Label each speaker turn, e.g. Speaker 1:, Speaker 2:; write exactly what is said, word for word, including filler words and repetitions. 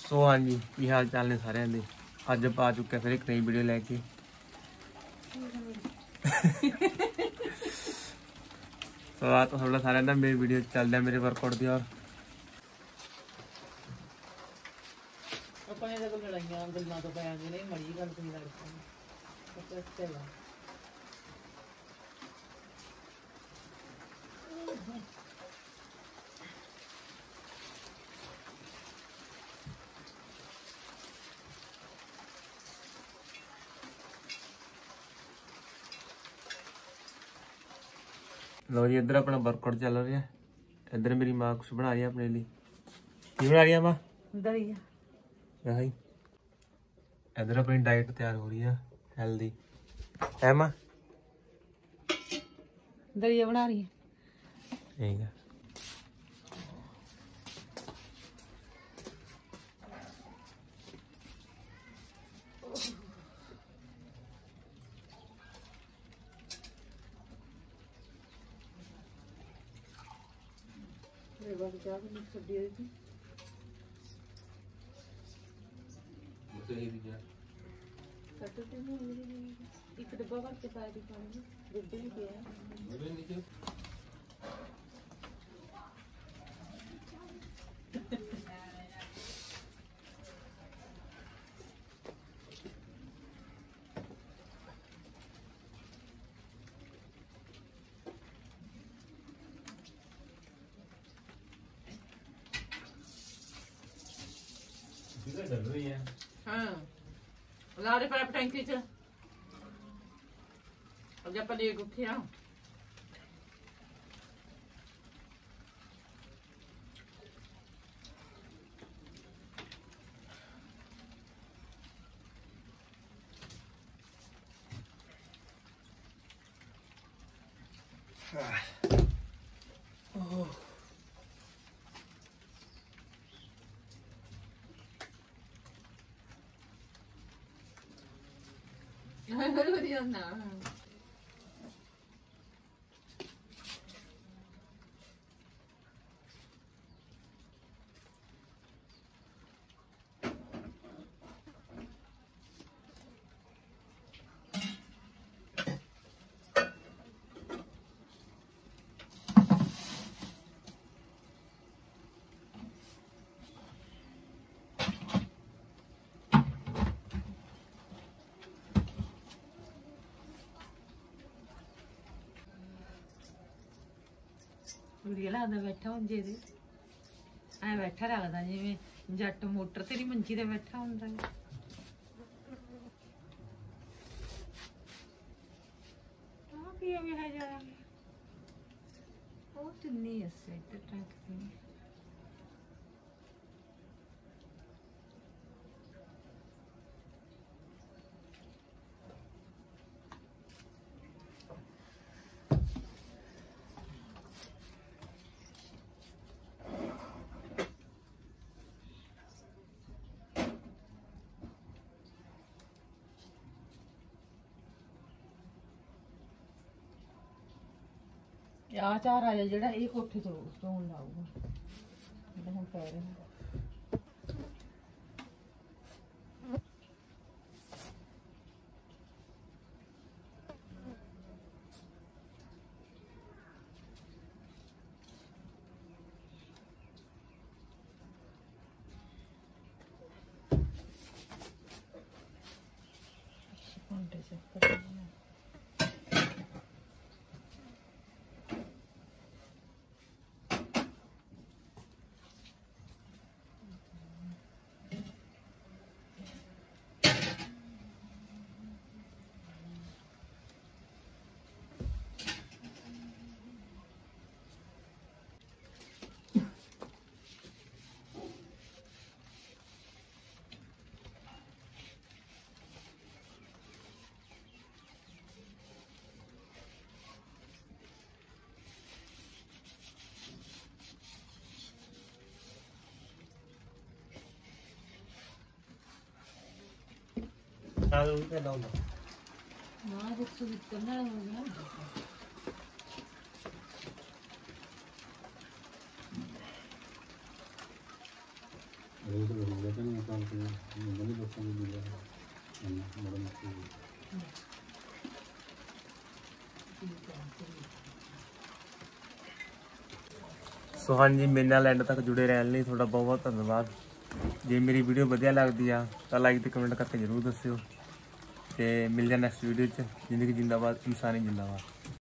Speaker 1: सो हाँ जी की हाल चाल ने सारे दे अज पा चुके फिर एक नई वीडियो लैके सो आ तो थोड़ा सारे मेरी वीडियो चल रहा मेरे वर्कआउट की और लो जी इधर अपना वर्कआउट चल रहा है। इधर मेरी माँ कुछ बना रही है अपने लिए। की बना रही है माँ? दलिया। इधर अपनी डाइट तैयार हो रही है हेल्दी है माँ?
Speaker 2: दलिया बना रही है।
Speaker 1: ठीक है।
Speaker 2: एक डब्बा भर के पाए दिखाने गुड्डे भी किया
Speaker 1: चल रही है।
Speaker 2: हाँ लारे पर टैंकी च अब जब पले गुखिया ना लगता बैठा हूँ जे ऐ बैठा लगता जिमें जट मोटर तेरी मंजी ते बैठा होंदा है। चुन्नी आ चार आ जाए जेड़ा ये कोठी तो धोन लाऊगा हम कह रहे हैं
Speaker 1: ਨਾਲ ਉਹ ਕਿਹਦਾ ਹੁੰਦਾ
Speaker 2: ਨਾ ਰੁੱਸ ਕਰਨਾ ਹੋ ਗਿਆ
Speaker 1: ਸੋ ਹਾਂਜੀ, ਮੇਰੇ ਨਾਲ ਐਂਡ ਤੱਕ ਜੁੜੇ ਰਹਿਣ ਲਈ ਤੁਹਾਡਾ ਬਹੁਤ ਬਹੁਤ ਧੰਨਵਾਦ। ਜੇ ਮੇਰੀ ਵੀਡੀਓ ਵਧੀਆ ਲੱਗਦੀ ਆ ਤਾਂ ਲਾਈਕ ਤੇ ਕਮੈਂਟ ਕਰਕੇ ਜ਼ਰੂਰ ਦੱਸਿਓ ਤੇ ਮਿਲ ਜਾ ਨੈਕਸਟ ਵੀਡੀਓ 'ਚ। ਜ਼ਿੰਦਗੀ ਜਿੰਦਾਬਾਦ, ਇਨਸਾਨੀ ਜਿੰਦਾਬਾਦ।